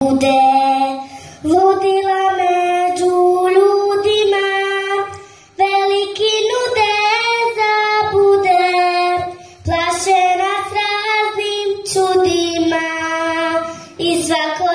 Bude vodila među ljudima, veliki nude zabude, plaše nas raznim čudima i svako